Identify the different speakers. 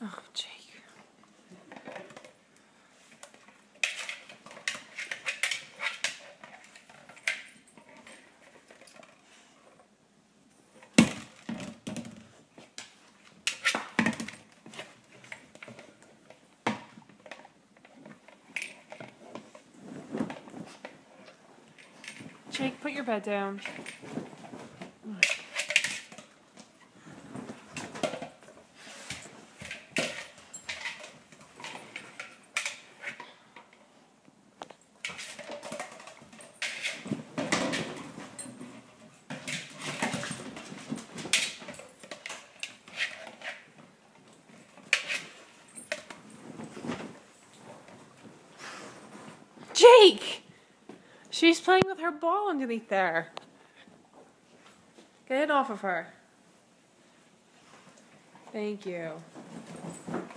Speaker 1: Oh, Jake. Jake, put your bed down. Jake! She's playing with her ball underneath there. Get it off of her. Thank you.